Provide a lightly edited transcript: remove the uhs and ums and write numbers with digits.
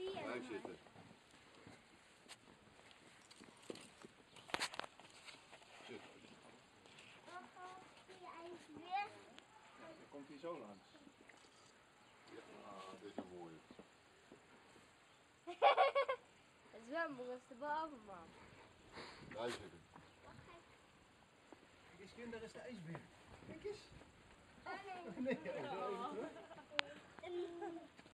Blijf zitten. Zit. Dan komt hij zo langs. Ja, dit is een mooie. Het zwembad is de boven, man. Blijf zitten. Kijk eens, kind, daar is de ijsbeer. Kijk eens. Oh nee. Nee, even terug.